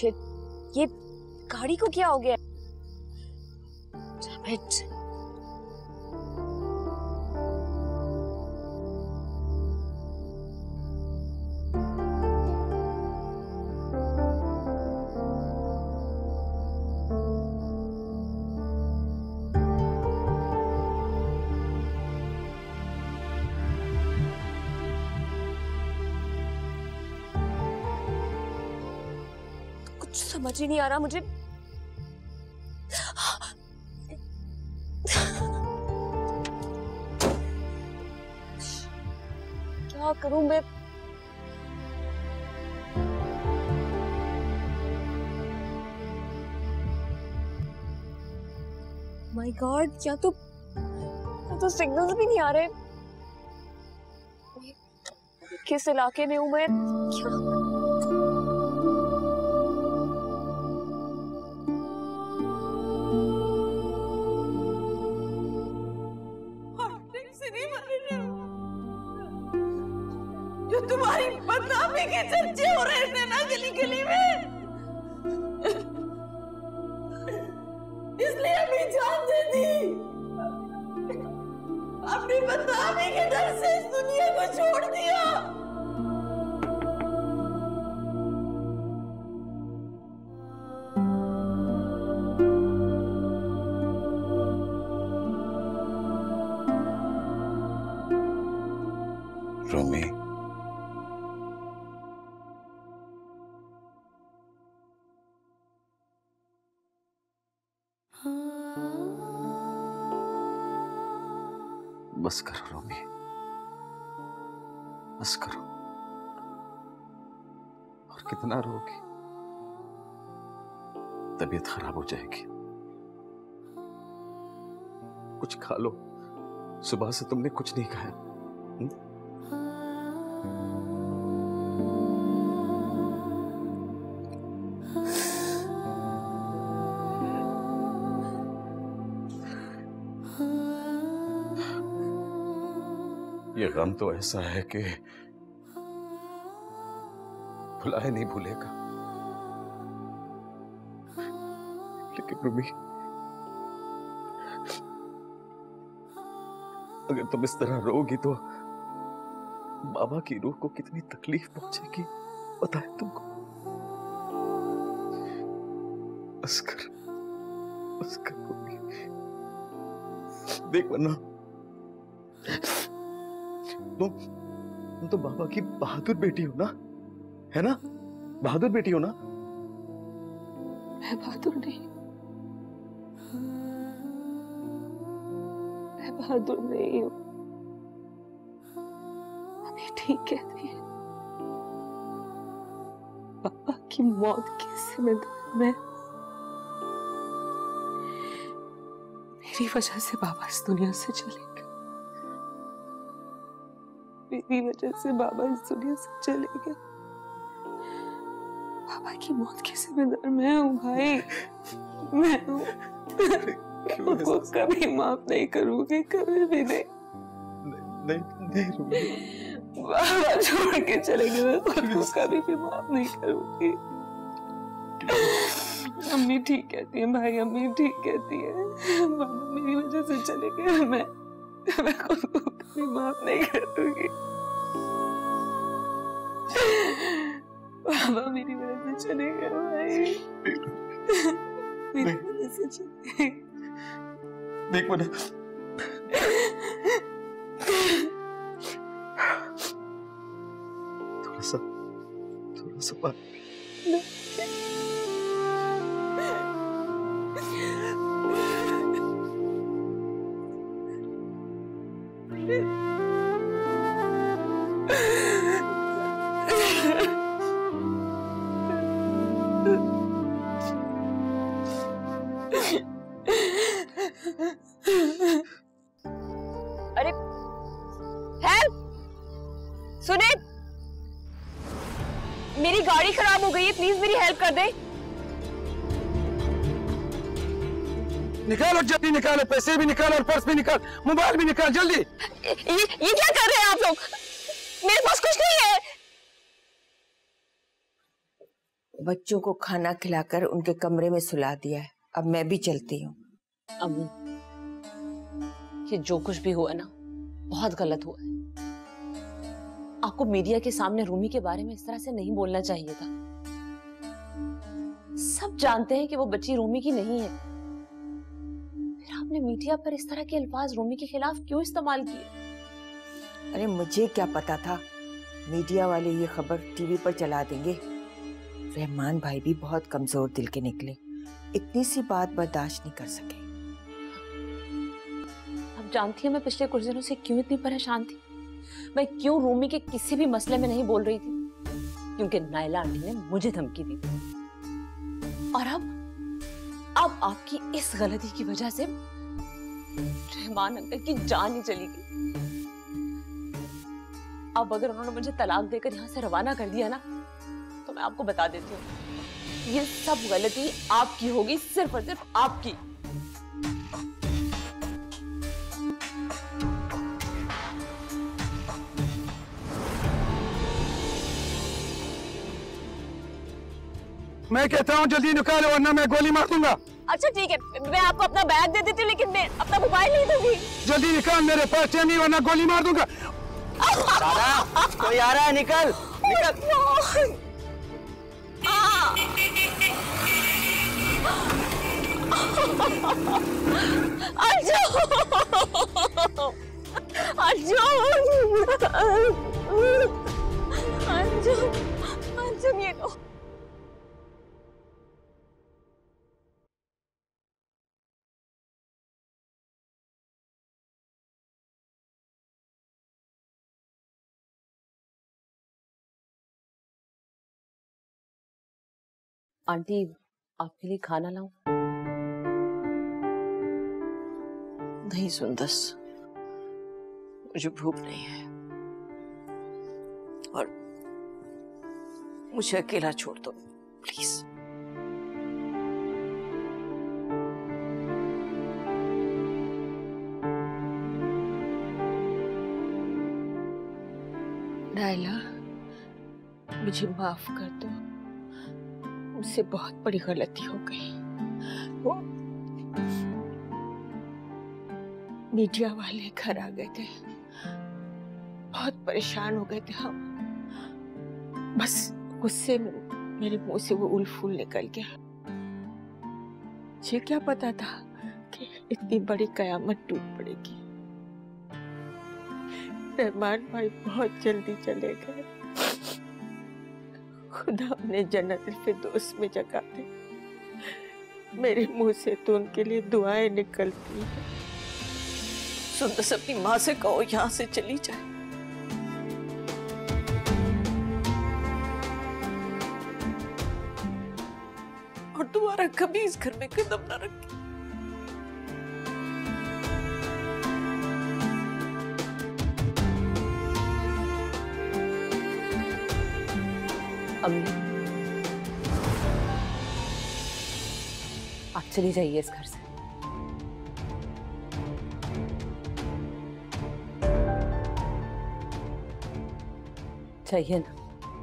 Shit, ये गाड़ी को क्या हो गया? Damn it. कुछ समझ ही नहीं आ रहा मुझे। क्या करूं मैं? माय गॉड, या तो सिग्नल्स भी नहीं आ रहे। किस इलाके में हूं मैं? क्या? जो तुम्हारी बदनामी के चर्चे हो रहे थे ना गली गली में, इसलिए अभी जान दे दी। अपनी बदनामी के डर से इस दुनिया को छोड़ दिया। रोमी, बस करो रोमी, बस करो। और कितना रोगी, तबीयत खराब हो जाएगी। कुछ खा लो, सुबह से तुमने कुछ नहीं खाया। ये गम तो ऐसा है कि भुलाए नहीं भूलेगा। लेकिन रूबी, अगर तुम इस तरह रोगी तो बाबा की रूह को कितनी तकलीफ पहुंचेगी, पता है तुमको? बस कर रूबी। देख वरना तुम तो बाबा की बहादुर बेटी हो ना, है ना? बहादुर बेटी हो ना? मैं बहादुर नहीं, मैं बहादुर नहीं हूँ। अभी ठीक कहती है। पापा की मौत की जिम्मेदार मैं। मेरी वजह से बाबा इस दुनिया से चले गए। मेरी वजह से बाबा इस दुनिया से चले गए। बाबा की मौत की जिम्मेदार मैं हूँ भाई, मैं हूँ। उनको कभी माफ नहीं करूंगी, कभी भी नहीं। नहीं बाबा छोड़ के चले गए, उनको कभी भी माफ नहीं करूंगी। अम्मी ठीक कहती है भाई, अम्मी ठीक कहती है। बाबा मेरी वजह से चले गए, मैं उनको कभी माफ नहीं करूंगी। बाबा मेरी वजह से चले गए भाई, मेरी वजह से चले गए। देख मना, थोड़ा सा पानी। अरे हेल्प! सुने, मेरी गाड़ी खराब हो गई है, प्लीज मेरी हेल्प कर दे। निकालो, जल्दी निकालो, पैसे भी निकाल और पर्स भी निकाल, मोबाइल भी निकाल, जल्दी। ये क्या कर रहे हैं आप लोग? मेरे पास कुछ नहीं है। बच्चों को खाना खिलाकर उनके कमरे में सुला दिया है। अब मैं भी चलती हूँ। अम्मी, ये जो कुछ भी हुआ ना, बहुत गलत हुआ है। आपको मीडिया के सामने रूमी के बारे में इस तरह से नहीं बोलना चाहिए था। सब जानते हैं कि वो बच्ची रूमी की नहीं है, फिर आपने मीडिया पर इस तरह के अल्फाज रूमी के खिलाफ क्यों इस्तेमाल किए? अरे मुझे क्या पता था मीडिया वाले ये खबर टीवी पर चला देंगे। रहमान भाई भी बहुत कमजोर दिल के निकले, इतनी सी बात बर्दाश्त नहीं कर सके। आप जानती हैं मैं पिछले कुछ दिनों से क्यों इतनी परेशान थी? मैं क्यों रूमी के किसी भी मसले में नहीं बोल रही थी? क्योंकि नायला आंटी ने मुझे धमकी दी थी। और अब आपकी इस गलती की वजह से रहमान अंकल की जान ही चली गई। अब अगर उन्होंने मुझे तलाक देकर यहाँ से रवाना कर दिया ना, तो मैं आपको बता देती हूँ ये सब गलती आपकी होगी, सिर्फ और सिर्फ आपकी। मैं कहता हूँ जल्दी निकालो वरना मैं गोली मार दूंगा। अच्छा ठीक है, मैं आपको अपना बैग दे देती हूँ, लेकिन मैं अपना मोबाइल नहीं दूंगी। जल्दी निकाल, मेरे पास नहीं वरना गोली मार दूंगा। दादा कोई आ रहा है, निकल निकल। अंजुम ये लो। आंटी, आपके लिए खाना लाऊं? नहीं सुंदस, मुझे भूख नहीं है और मुझे अकेला छोड़ दो प्लीज। नायला, मुझे माफ कर दो, मुझसे बहुत बड़ी गलती हो गई। वो मीडिया वाले घर आ गए थे, बहुत परेशान हो गए थे हम। बस गुस्से में मेरे मुंह से वो उल फूल निकल गया। मुझे क्या पता था कि इतनी बड़ी कयामत टूट पड़ेगी। रहमान भाई बहुत जल्दी चले गए, खुदा उन्हें जन्नतुल फिरदौस में जगह दे। मेरे मुंह से तो उनके लिए दुआएं निकलती हैं। सुंदस, अपनी माँ से कहो यहाँ से चली जाए। और दोबारा कभी इस घर में कदम न रखे। अम्मी, आप चली जाइए इस घर से। चाहिए ना?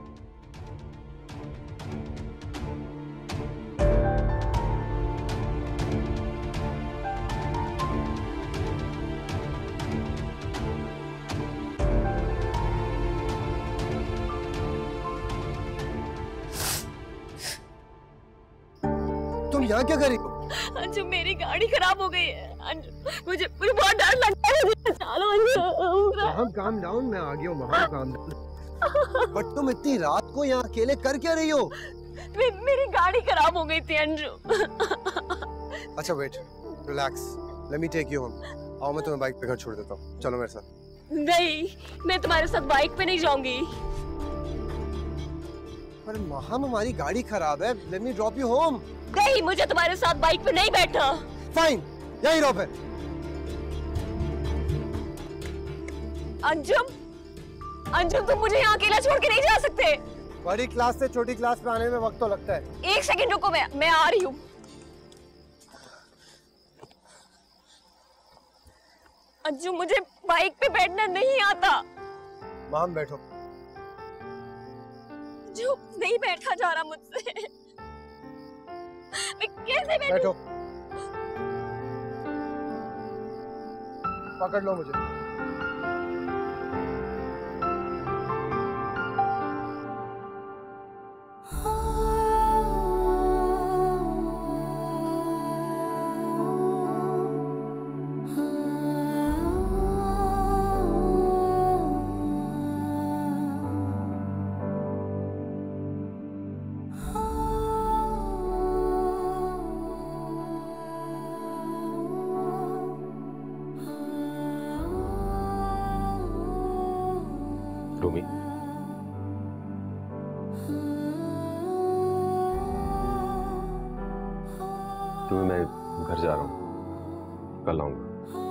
तुम यहाँ क्या कर रही हो? अंजू, मेरी गाड़ी खराब हो गई है। अंजू, मुझे बहुत डर लगता है। चलो अंजू। काम डाउन, मैं आ गया हूँ। Calm down. बट तुम इतनी रात को यहाँ अकेले कर क्या रही हो? मेरी गाड़ी खराब हो गई थी अंजू। अच्छा wait, relax, let me take you home. आओ मैं तुम्हें बाइक पे घर छोड़ देता हूँ, चलो मेरे साथ। नहीं, मैं तुम्हारे साथ बाइक पे नहीं जाऊंगी। पर महाम, हमारी गाड़ी खराब है, let me drop you home. नहीं, मुझे तुम्हारे साथ बाइक पे नहीं बैठना। फाइन, यहीं रहो फिर। अंजुम, अंजुम, तुम मुझे यहाँ अकेला छोड़ के नहीं जा सकते। बड़ी क्लास से छोटी क्लास में आने में वक्त तो लगता है। एक सेकंड रुको, मैं आ रही हूँ। अंजुम, मुझे बाइक पे बैठना नहीं आता। महाम बैठो। जो नहीं बैठा जा रहा मुझसे। मैं कैसे बैठो, पकड़ लो मुझे। रूमी, मैं घर जा रहा हूँ, कल आऊंगा।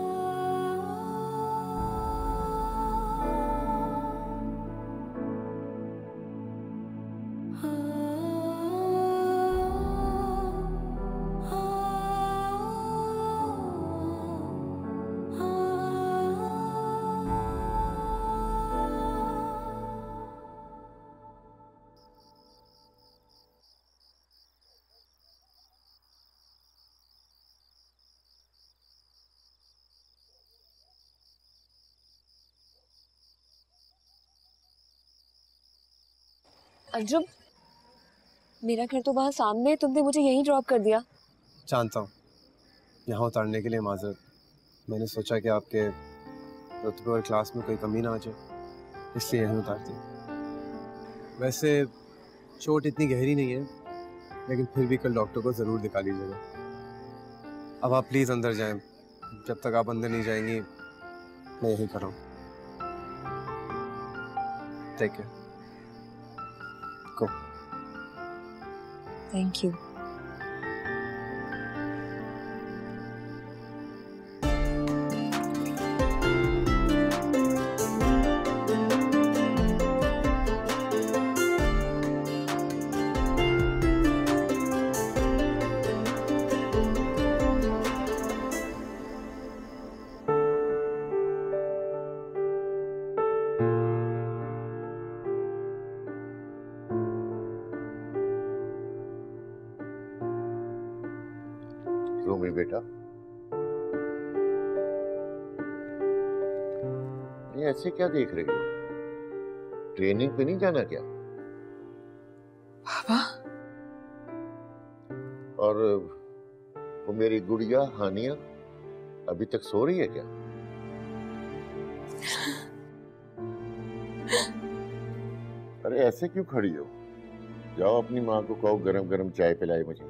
अंजुम, मेरा घर तो वहाँ सामने है, तुमने मुझे यहीं ड्रॉप कर दिया। जानता हूँ, यहाँ उतारने के लिए माजरत। मैंने सोचा कि आपके रुतबे और क्लास में कोई कमी ना आ जाए, इसलिए यहीं उतारती हूँ। वैसे चोट इतनी गहरी नहीं है, लेकिन फिर भी कल डॉक्टर को ज़रूर दिखा लीजिएगा। अब आप प्लीज़ अंदर जाएं। जब तक आप अंदर नहीं जाएंगी मैं यहीं खड़ा हूँ। Take care. Thank you. Rumi बेटा, ये ऐसे क्या देख रही हो? ट्रेनिंग पे नहीं जाना क्या? पापा, और वो मेरी गुड़िया हानिया अभी तक सो रही है क्या? अरे ऐसे क्यों खड़ी हो? जाओ अपनी माँ को कहो गरम गरम चाय पिलाए मुझे।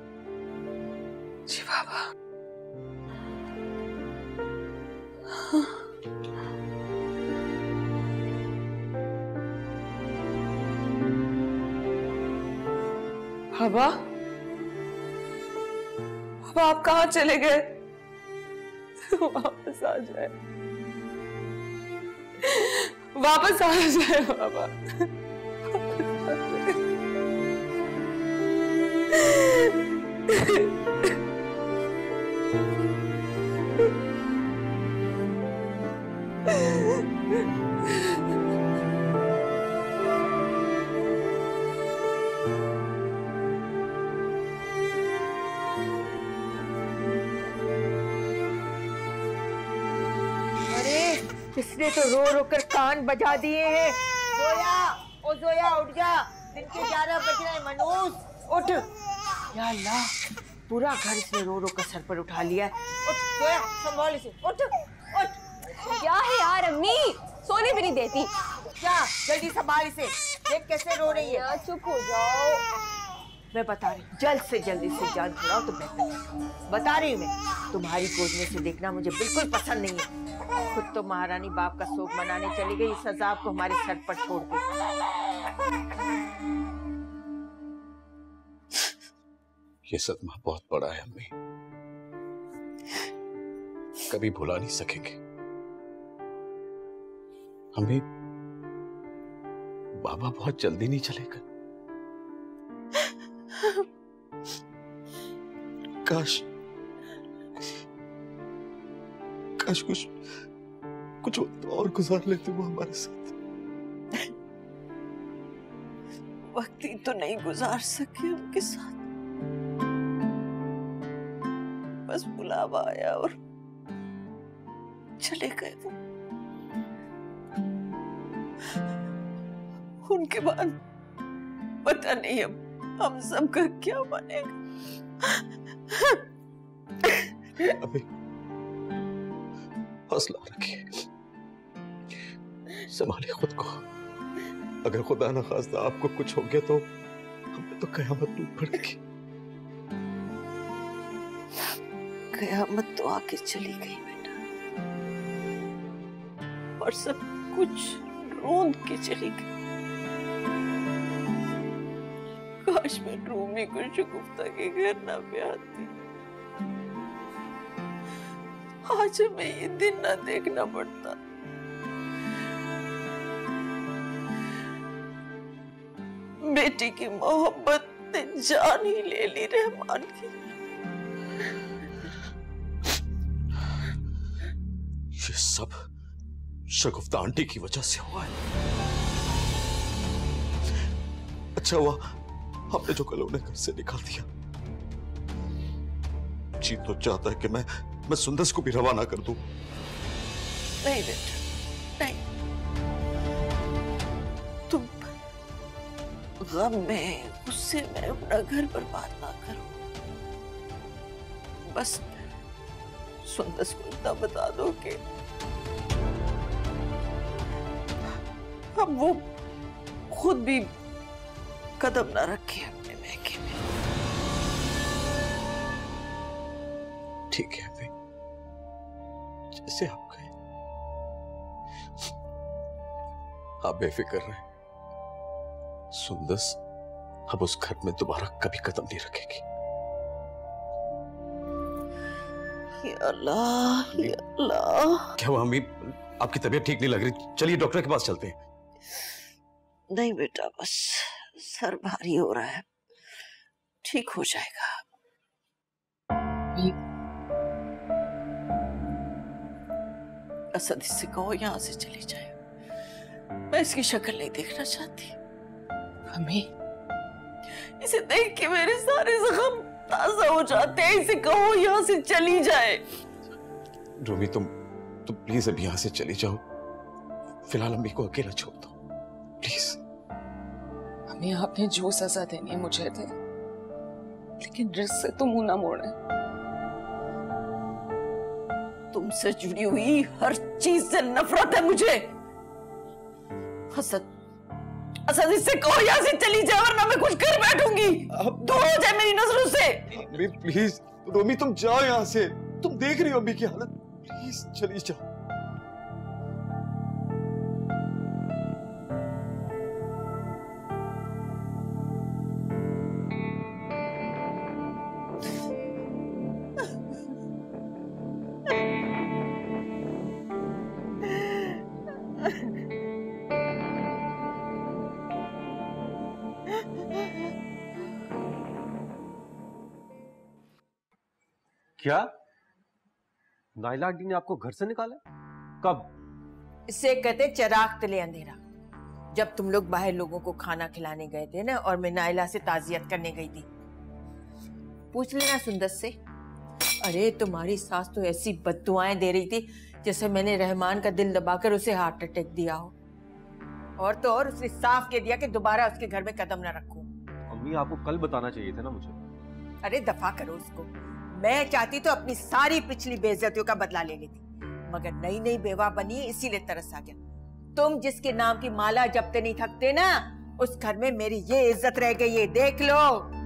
जी पापा। पापा, पापा आप कहाँ चले गए? वापस आ जाए, वापस आ जाए पापा। किसने तो रो रो कर कान बजा दिए हैं। जोया, ओ जोया उठ जा, दिन के 11 बज रहे हैं। मनूस उठ। या अल्लाह, पूरा घर इसने रो रो कर सर पर उठा लिया है। उठ जोया, संभाल इसे, उठ उठ। क्या है यार अम्मी, सोने भी नहीं देती। क्या, जल्दी संभाल इसे, देख कैसे रो रही है। चुप हो जाओ। मैं बता रही हूँ, जल्द से जल्द इससे जान छुड़ाओ तो बेहतर। बता रही हूँ मैं, तुम्हारी गोद में से देखना मुझे बिल्कुल पसंद नहीं है। खुद तो महारानी बाप का शोक मनाने चली गई, इस सजा को हमारे सर पर छोड़ दी। ये सदमा बहुत बड़ा है अम्मी, कभी भुला नहीं सकेंगे। अम्मी, बाबा बहुत जल्दी नहीं चलेगा। काश काश कुछ वक्त और गुजार लेते वो हमारे साथ। वक्त ही तो नहीं गुजार सके उनके साथ। बस बुलावा आया और चले गए वो। उनके बाद पता नहीं अब हम सबका क्या बनेगा। अभी हौसला रखिए, संभालिए खुद को। अगर खुदा न खास्ता आपको कुछ हो गया तो हमें तो कयामत टूट पड़ेगी। कयामत तो आके चली गई बेटा, और सब कुछ रोंद के चली गई। काश मैं रूमी को शगुफ्ता के घर ना ब्याहती, आज हमें ये दिन ना देखना पड़ता। बेटी की मोहब्बत ने जान ही ले ली रहमान की। ये सब शगुफ्ता आंटी की वजह से हुआ है। अच्छा हुआ आपने जो कल उन्हें घर से निकाल दिया। जी तो चाहता है कि मैं सुंदस को भी रवाना कर दूं। नहीं बेटा नहीं, तुम गम में गुस्से में अपना घर बर्बाद ना करो। बस सुंदस को इतना बता दो कि अब वो खुद भी कदम ना रखे अपने महके में। ठीक है अम्मी, जैसे आप कहें। आप बेफिक्र रहें, सुंदस अब उस घर में दोबारा कभी कदम नहीं रखेगी। या अल्लाह या अल्लाह। क्या हुआ अम्मी, आपकी तबीयत ठीक नहीं लग रही? चलिए डॉक्टर के पास चलते हैं। नहीं बेटा, बस सर भारी हो रहा है, ठीक हो जाएगा। असद इससे कहो यहाँ से चली जाए, मैं इसकी शक्ल नहीं देखना चाहती। अम्मी, इसे देख के मेरे सारे जख्म ताजा हो जाते हैं। इसे कहो यहाँ से चली जाए। रूमी तुम प्लीज अब यहाँ से चली जाओ। फिलहाल अम्मी को अकेला छोड़ दो प्लीज। अम्मी, आपने जो सजा देनी है मुझे दे, लेकिन रिस्क से तो मुंह ना मोड़े। तुमसे जुड़ी हुई हर चीज से नफरत है मुझे। असद इससे कहो यहाँ से चली जाए, वरना मैं कुछ कर बैठूंगी। दूर हो जाए मेरी नजरों से। अम्मी प्लीज, रूमी तुम जाओ यहाँ से। तुम देख रही हो अम्मी की हालत, प्लीज चली जाओ। क्या नाइला आंटी ने आपको घर से निकाला? कब? इसे कहते चिराग तले अंधेरा। जब तुम लोग बाहर लोगों को खाना खिलाने गए थे ना, और मैं नाइला से ताजियत करने गई थी। पूछ लेना सुंदस से। अरे तुम्हारी सास तो ऐसी बद्दुआएं दे रही थी जैसे मैंने रहमान का दिल दबाकर उसे हार्ट अटैक दिया हो। और तो और उसने साफ कह दिया कि दोबारा उसके घर में कदम ना रखूं। अम्मी आपको कल बताना चाहिए था ना मुझे। अरे दफा करो उसको। मैं चाहती तो अपनी सारी पिछली बेइज्जतियों का बदला ले लेती, मगर नई नई बेवा बनी इसीलिए तरस आ गया। तुम जिसके नाम की माला जपते नहीं थकते ना, उस घर में मेरी ये इज्जत रह गई है, देख लो।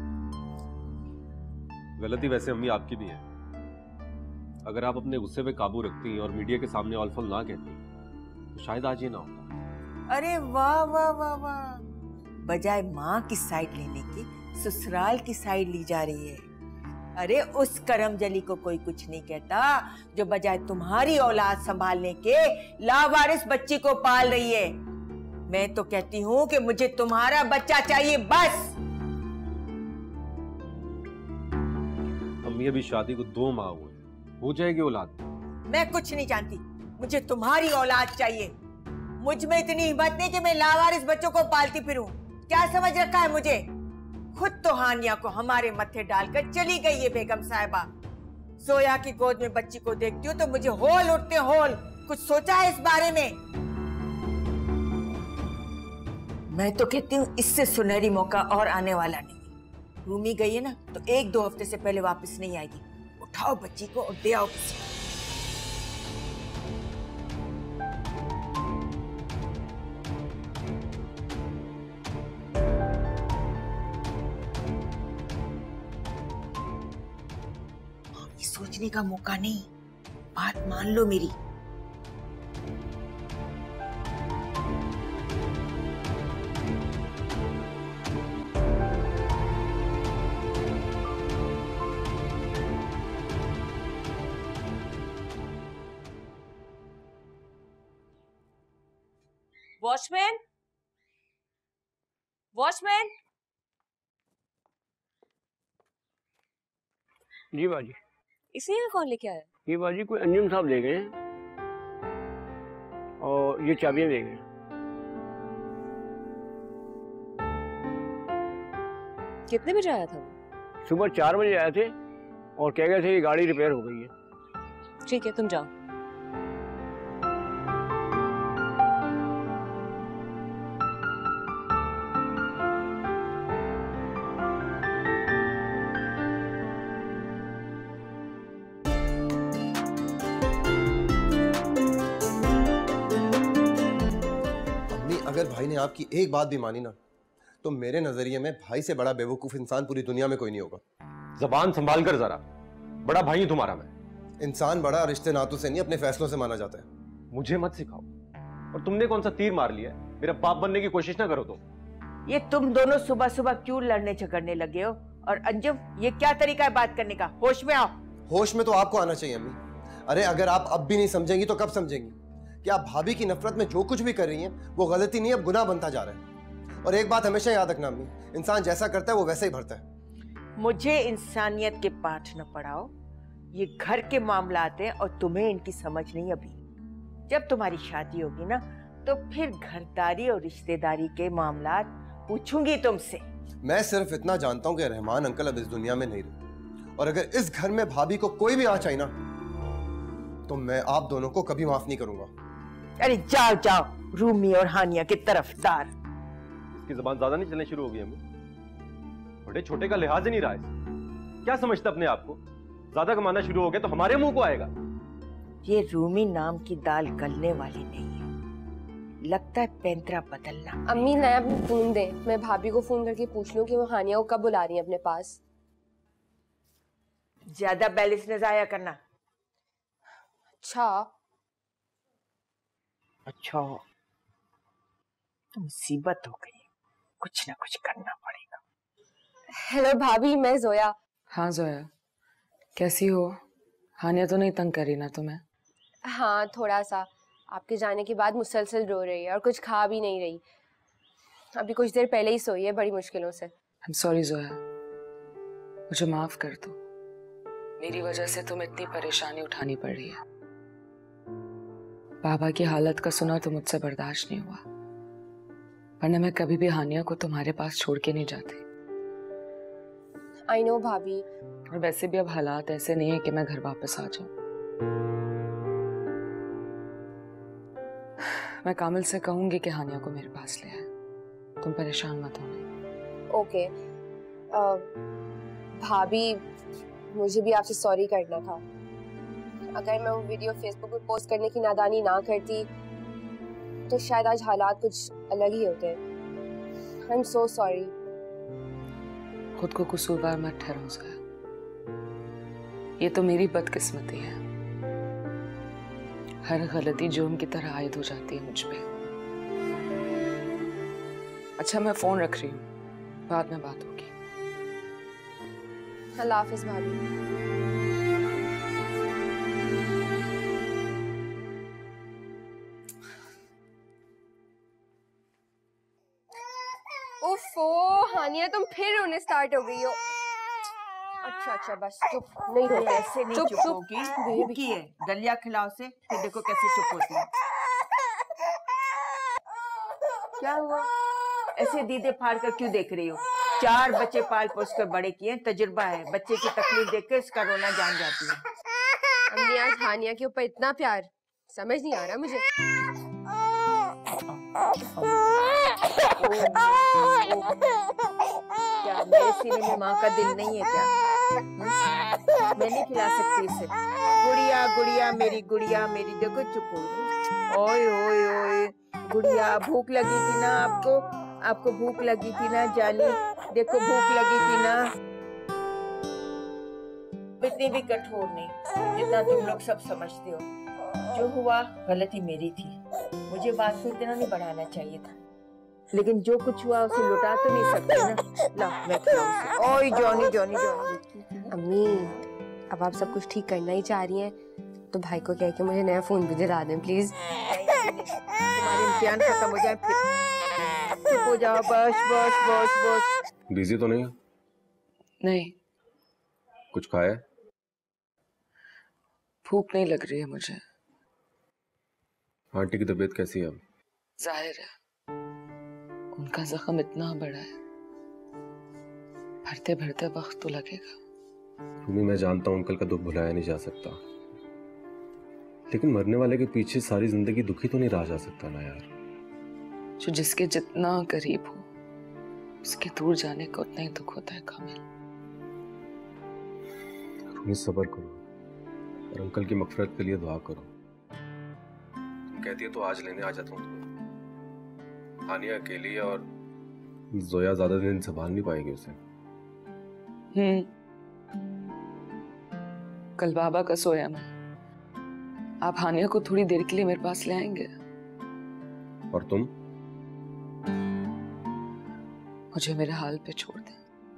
गलती वैसे अम्मी आपकी भी है। अगर आप अपने गुस्से पे काबू रखती और मीडिया के सामने ऑलफल ना कहती तो शायद आज ये ना होता। अरे वाह वाह वाह वाह, बजाय माँ की साइड लेने की ससुराल की साइड ली जा रही है। अरे उस करम जली को कोई कुछ नहीं कहता जो बजाय तुम्हारी औलाद संभालने के लावारिस बच्ची को पाल रही है। मैं तो कहती हूँ कि मुझे तुम्हारा बच्चा चाहिए बस। अम्मी अभी शादी को 2 माह हुए, हो जाएगी औलाद। मैं कुछ नहीं जानती, मुझे तुम्हारी औलाद चाहिए। मुझ में इतनी हिम्मत नहीं कि मैं लावारिस बच्चों को पालती फिरूं। क्या समझ रखा है मुझे? खुद तो हानिया को हमारे मत्थे डालकर चली गई है बेगम साहिबा। जोया की गोद में बच्ची को देखती हूँ तो मुझे होल उठते होल। कुछ सोचा है इस बारे में? मैं तो कहती हूँ इससे सुनहरी मौका और आने वाला नहीं। रूमी गई है ना तो 1-2 हफ्ते से पहले वापस नहीं आएगी। उठाओ बच्ची को और दे आओ किसी को। सोचने का मौका नहीं, बात मान लो मेरी। Watchman, watchman. जी बाजी। इसे यहाँ कौन लेके आया? ये बाजी कोई अंजुम साहब ले गए हैं और ये चाबियां ले गए। कितने बजे आया था? सुबह 4 बजे आए थे और कह गए थे कि गाड़ी रिपेयर हो गई है। ठीक है, तुम जाओ। अगर भाई ने आपकी एक बात भी मानी ना तो मेरे नजरिए में भाई से बड़ा बेवकूफ इंसान पूरी दुनिया में कोई नहीं होगा। जबान संभाल कर जरा, बड़ा भाई हूं तुम्हारा मैं। इंसान बड़ा रिश्ते नातों से नहीं अपने फैसलों से माना जाता है। मुझे मत सिखाओ। और तुमने कौन सा तीर मार लिया है? मेरा बाप बनने की कोशिश ना करो। तो ये तुम दोनों सुबह सुबह क्यों लड़ने झगड़ने लगे हो? और अंजुम, ये क्या तरीका है बात करने का? होश में आओ। होश में तो आपको आना चाहिए अम्मी। अरे अगर आप अब भी नहीं समझेंगी तो कब समझेंगी कि आप भाभी की नफरत में जो कुछ भी कर रही हैं वो गलती नहीं, अब गुनाह बनता जा रहा है। और एक बात हमेशा याद रखना अम्मी, इंसान जैसा करता है वो वैसा ही भरता है। मुझे इंसानियत के पाठ न पढ़ाओ। ये घर के मामला आते हैं और तुम्हें इनकी समझ नहीं अभी। जब तुम्हारी शादी होगी ना तो फिर घरदारी और रिश्तेदारी के मामला पूछूंगी तुमसे। मैं सिर्फ इतना जानता हूं कि रहमान अंकल अब इस दुनिया में नहीं रहे, और अगर इस घर में भाभी को कोई भी आँच आई ना तो मैं आप दोनों को कभी माफ नहीं करूंगा। अरे जाओ जाओ, रूमी और हानिया के तरफदार। इसकी जबान ज्यादा नहीं चलनी शुरू हो गई हमें? बड़े छोटे का लिहाज ही नहीं रहा है। क्या समझता अपने आप को? ज्यादा कमाना शुरू हो गया तो हमारे मुंह को आएगा। ये रूमी नाम की दाल गलने वाली नहीं है। लगता है पैंतरा बदलना। अम्मी नया फोन दे, मैं भाभी को फोन करके पूछ लूं कि वो हानिया को कब बुला रही है अपने पास। ज्यादा बैलेंस न जाया करना। अच्छा, तो मुसीबत हो गई, कुछ ना कुछ करना पड़ेगा। हेलो भाभी, मैं जोया। हाँ जोया, कैसी हो? हानिया तो नहीं तंग करी ना तुम्हें? हाँ थोड़ा सा। आपके जाने के बाद मुसलसल रो रही है और कुछ खा भी नहीं रही। अभी कुछ देर पहले ही सोई है बड़ी मुश्किलों से। I'm sorry जोया, मुझे माफ कर दो। मेरी वजह से तुम्हें इतनी परेशानी उठानी पड़ रही है। बाबा की हालत का सुना तो मुझसे बर्दाश्त नहीं हुआ, वरना मैं कभी भी हानिया को तुम्हारे पास छोड़ के नहीं जाती। आई नो भाभी। और वैसे भी अब हालात ऐसे नहीं है कि मैं घर वापस आ जाऊं। मैं कामिल से कहूंगी कि हानिया को मेरे पास ले आए। तुम परेशान मत होना। ओके। भाभी, मुझे भी आपसे सॉरी करना था। अगर मैं वो वीडियो फेसबुक पे पोस्ट करने की नादानी ना करती तो शायद आज हालात कुछ अलग ही होते। I am so sorry. खुद को कसूरवार मत ठहराओ ज़ोया, ये तो मेरी बदकिस्मती है। हर गलती जुर्म की तरह आयद हो जाती है मुझ पे। अच्छा मैं फोन रख रही हूँ, बाद में बात होगी। अल्लाह हाफिज भाभी। ओफो हानिया, तुम फिर रोने स्टार्ट हो गई हो। अच्छा बस चुप, नहीं रोना। ऐसे नहीं चुप होगी। भूखी है, दलिया खिलाओ से, फिर देखो कैसे चुप होती है। क्या हुआ? ऐसे दीदे फाड़ कर क्यों देख रही हो? 4 बच्चे पाल पोस कर बड़े किए, तजुर्बा है। बच्चे की तकलीफ देख के इसका रोना जान जाती है। अम्मी आज हानिया के ऊपर इतना प्यार, समझ नहीं आ रहा मुझे। क्या मेरे सीने में माँ का दिल नहीं है क्या? मैं नहीं खिला सकती इसे। गुड़िया गुड़िया मेरी गुड़िया मेरी, देखो चुप हो गई। ओए ओए ओए गुड़िया, भूख लगी थी ना आपको? आपको भूख लगी थी ना जानी? देखो भूख लगी थी ना। इतनी भी कठोर नहीं जितना तुम लोग सब समझते हो। जो हुआ गलती मेरी थी, मुझे बात को इतना नहीं बढ़ाना चाहिए था, लेकिन जो कुछ हुआ उसे लुटा तो नहीं सकते ना। ला मैं खिलाऊं। ओए जॉनी जॉनी जॉनी। अम्मी अब आप सब कुछ ठीक करना ही चाह रही हैं तो भाई को कह के मुझे नया फोन भी दिला दें प्लीज। तुम्हारे इम्तिहान खत्म हो जाए फिर चुप हो जाओ। बस बस बस बस। बिजी तो नहीं? नहीं। कुछ खाया? भूख नहीं लग रही है मुझे। आंटी की तबीयत कैसी है अब? जाहिर है उनका जख्म इतना बड़ा है, भरते भरते वक्त तो लगेगा। रूमी मैं जानता हूँ अंकल का दुख भुलाया नहीं जा सकता, लेकिन मरने वाले के पीछे सारी जिंदगी दुखी तो नहीं रहा जा सकता ना यार। जो जिसके जितना करीब हो उसके दूर जाने का उतना ही दुख होता है कामिल। रूमी सब्र करो और अंकल की मगफिरत के लिए दुआ करो। कहती है तो आज लेने आ जाता हूँ तुम्हें। हानिया अकेली है और जोया ज्यादा दिन संभाल नहीं पाएगी उसे। कल बाबा का सोया मैं, आप हानिया को थोड़ी देर के लिए मेरे पास ले आएंगे? और तुम? मुझे मेरे हाल पे छोड़ दें।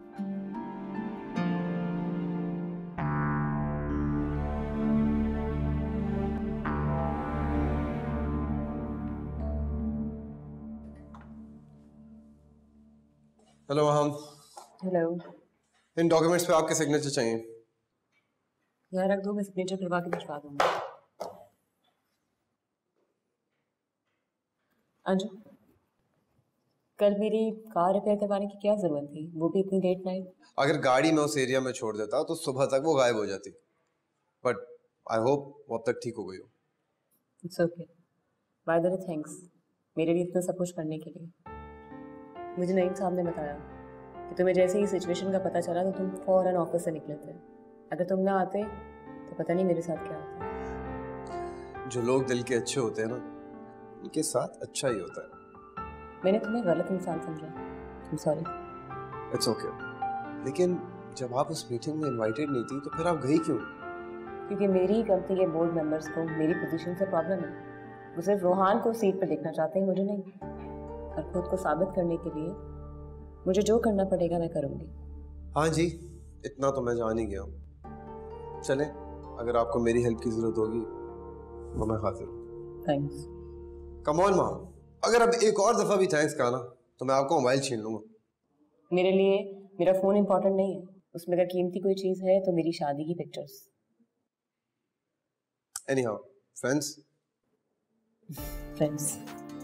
हेलो हम। हेलो। इन डॉक्यूमेंट्स पे आपके सिग्नेचर चाहिए। यहाँ रख दो, मैं सिग्नेचर करवा के भिजवा दूंगा। अंजू, कल मेरी कार रिपेयर करवाने की क्या जरूरत थी, वो भी इतनी लेट नाइट? अगर गाड़ी में उस एरिया में छोड़ देता तो सुबह तक वो गायब हो जाती, बट आई होप वो अब तक ठीक हो गई हो। It's okay. By the way thanks मेरे लिए इतना सब कुछ करने के लिए। मुझे नईम साहब ने बताया कि तुम्हें जैसे ही सिचुएशन का पता चला तो तुम फौरन ऑफिस से निकले थे। अगर तुम ना आते तो पता नहीं मेरे साथ क्या होता। जो लोग दिल के अच्छे होते हैं ना, उनके साथ अच्छा ही होता है। मैंने तुम्हें गलत इंसान समझा, I'm सॉरी। It's okay. लेकिन जब आप उस मीटिंग में इनवाइटेड नहीं थी तो फिर आप गई क्यों? क्योंकि मेरी कंपनी के बोर्ड मेंबर्स को मेरी पोजीशन से प्रॉब्लम है। वो सिर्फ रोहान को सीट पर देखना चाहते हैं, मुझे नहीं। और खुद को साबित करने के लिए मुझे जो करना पड़ेगा मैं करूंगी। हाँ जी, इतना तो मैं जान ही गया हूँ। चले, अगर आपको मेरी हेल्प की जरूरत होगी तो मैं हाजिर हूँ। थैंक्स। कम ऑन माँ, अगर अब एक और दफा भी थैंक्स कहा ना तो मैं आपको मोबाइल छीन लूंगा। मेरे लिए मेरा फोन इंपॉर्टेंट नहीं है, उसमें अगर कीमती कोई चीज है तो मेरी शादी की pictures. Anyhow, friends. Friends.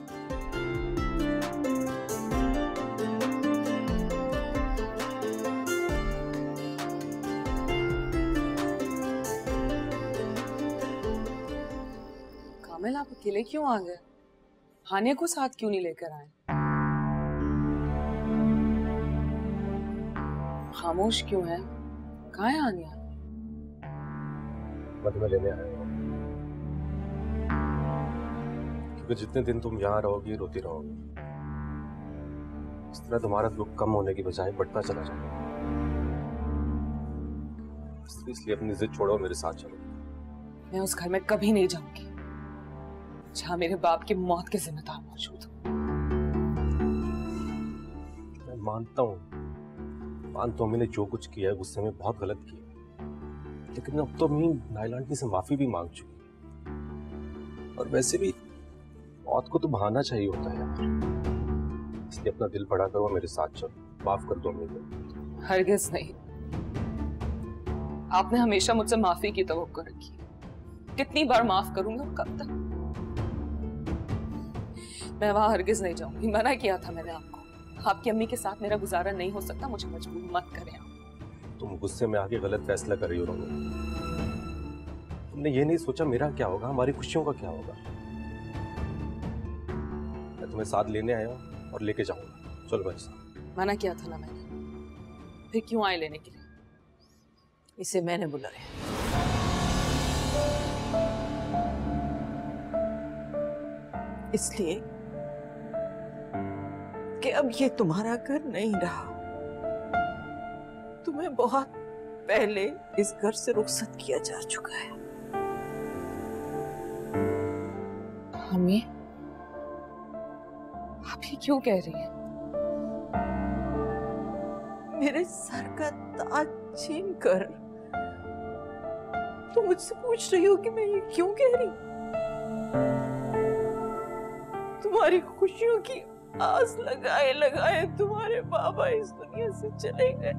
Kamil, आप अकेले क्यों आ गए? हानिया को साथ क्यों नहीं लेकर आए? खामोश क्यों है? कहाँ है हानिया? मैं तुम्हें लेने आया हूँ क्योंकि जितने दिन तुम यहाँ रहोगी रोती रहोगी, इस तरह तुम्हारा दुख कम होने की बजाय बढ़ता चला जाएगा। इसलिए अपनी जिद छोड़ो, मेरे साथ चलो। मैं उस घर में कभी नहीं जाऊंगी जहाँ मेरे बाप की मौत के जिम्मेदार मौजूद हो। मैं मानता हूँ मैंने जो कुछ किया है गुस्से में बहुत गलत किया, लेकिन अब तो मैं नाइला आंटी से माफी भी मांग चुकी। और वैसे भी मौत को तो बहाना चाहिए होता है यार, इसलिए अपना दिल बड़ा करो, मेरे साथ चलो, माफ कर दो मुझे। हरगिज नहीं। आपने हमेशा मुझसे माफी की तवक्को रखी, कितनी बार माफ करूंगा और कब तक? मैं वहां हरगिज नहीं जाऊंगी, मना किया था मैंने आपको। आपकी अम्मी के साथ मेरा गुजारा नहीं हो सकता, मुझे मजबूर मत करें आप। तुम गुस्से में आके गलत फैसला कर रही हो रोमी। तुमने ये नहीं सोचा मेरा क्या होगा, हमारी खुशियों का क्या होगा। मैं तुम्हें साथ लेने आया हूँ और लेके जाऊंगा। चलो भाई साहब। मना किया था ना मैंने, फिर क्यों आए लेने के लिए? इसे मैंने बुलाया। इसलिए कि अब ये तुम्हारा घर नहीं रहा। तुम्हें बहुत पहले इस घर से रुखसत किया जा चुका है। अम्मी, आप ये क्यों कह रही हैं? मेरे सर का ताज छीन कर तुम मुझसे पूछ रही हो कि मैं ये क्यों कह रही? तुम्हारी खुशियों की आस लगाए लगाए तुम्हारे बाबा इस दुनिया से चले गए,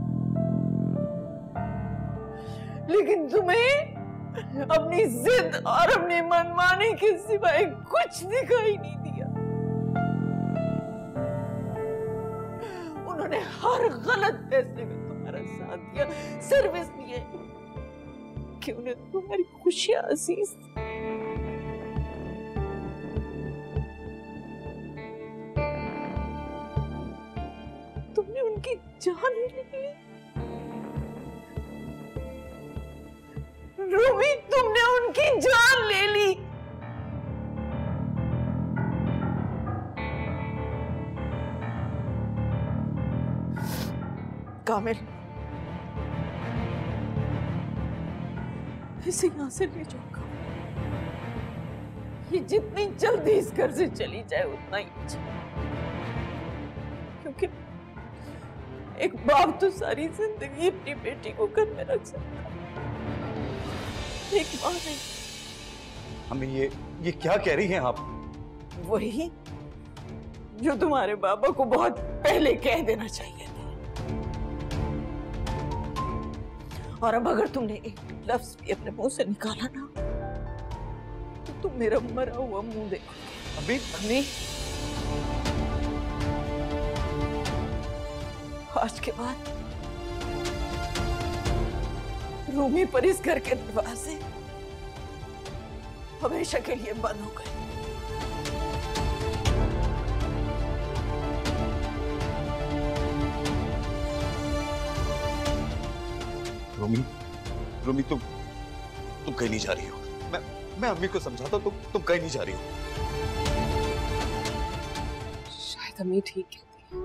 लेकिन तुम्हें अपनी जिद और अपनी मनमानी के सिवाय कुछ दिखाई नहीं दिया। उन्होंने हर गलत फैसले में तुम्हारा साथ दिया, सिर्फ इसलिए कि उन्हें तुम्हारी खुशियां अजीज थी। तुमने उनकी जान ले ली रूमी, तुमने उनकी जान ले ली। कामिल, इसे यहां से ले जाओ। ये जितनी जल्दी इस घर से चली जाए उतना ही अच्छा, क्योंकि एक बाप तो सारी जिंदगी अपनी बेटी को घर में रख सकता, एक माँ नहीं। हमें ये क्या कह रही हैं आप? वही जो तुम्हारे बाबा को बहुत पहले कह देना चाहिए था। और अब अगर तुमने एक लफ्ज भी अपने मुंह से निकाला ना, तो तुम मेरा मरा हुआ मुंह देखोगे। अम्मी, आज के बाद रूमी पर इस घर के दरवाजे हमेशा के लिए बंद हो गए। रूमी, तुम कहीं नहीं जा रही हो। मैं अम्मी को समझाता हूं, तुम कहीं नहीं जा रही हो। शायद अम्मी ठीक कहती है।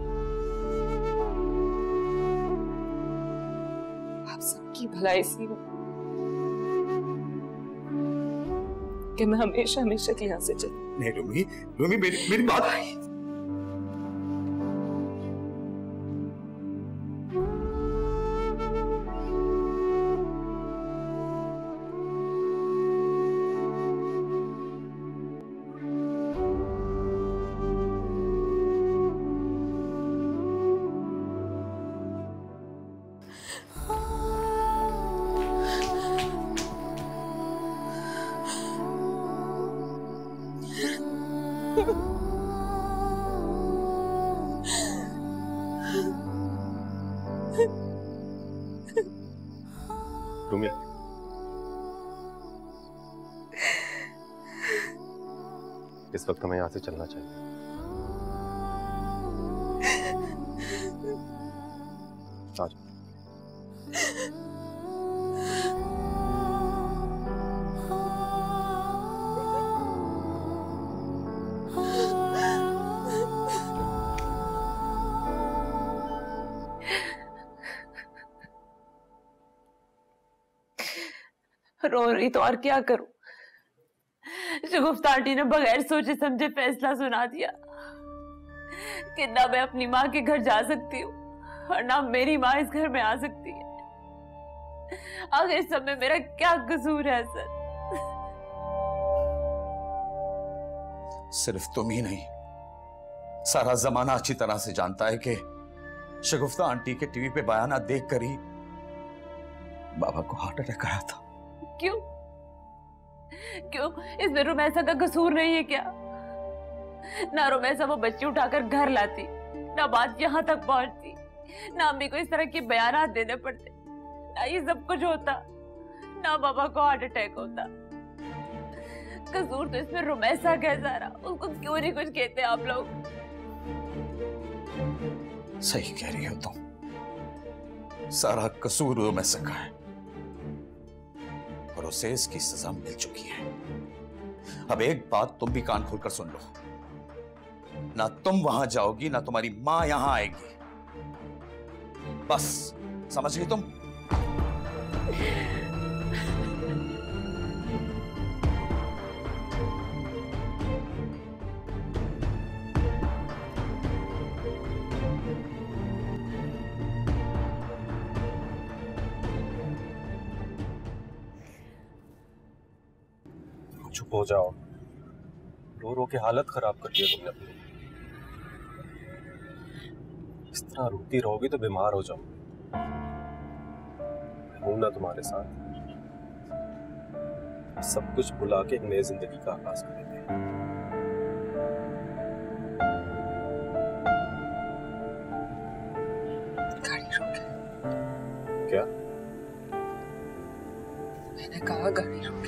आप सबकी भलाई सी हो कि मैं हमेशा हमेशा के यहाँ से चली। नहीं रूमी, मेरी बात। रूमी, इस वक्त हमें यहां से चलना चाहिए। आ जाओ। रो रही तो और क्या करूं? शगुफ्ता आंटी ने बगैर सोचे समझे फैसला सुना दिया कि ना मैं अपनी माँ के घर जा सकती हूँ और ना मेरी माँ इस घर में आ सकती है। आखिर इस सब में मेरा क्या कसूर है सर? सिर्फ तुम ही नहीं, सारा जमाना अच्छी तरह से जानता है कि शगुफ्ता आंटी के टीवी पे बयाना देखकर ही बाबा को हार्ट अटैक आया था। क्यों? इसमें रुमैसा का कसूर नहीं है क्या? ना रुमैसा वो बच्ची उठाकर घर लाती, ना बात यहाँ तक पहुंचती, ना अम्मी को इस तरह के बयानात देने पड़ते, ना ये सब कुछ होता, ना बाबा को हार्ट अटैक होता। कसूर तो इसमें रुमैसा का है सारा, उसको क्यों नहीं कुछ कहते आप लोग? सही कह रही हो तुम, सारा कसूर रुमैसा का है और उसे इसकी सजा मिल चुकी है। अब एक बात तुम भी कान खोलकर सुन लो, ना तुम वहां जाओगी ना तुम्हारी मां यहां आएगी, बस समझ गई तुम? चुप हो जाओ, रो रो के हालत खराब कर दिया तुमने अपनी। इस तरह रोती रहोगी तो बीमार हो जाओ। हूं ना तुम्हारे साथ, सब कुछ भुला के नई जिंदगी का आगाज करेंगे। गाड़ी रोक। क्या? मैंने कहा गाड़ी रोक।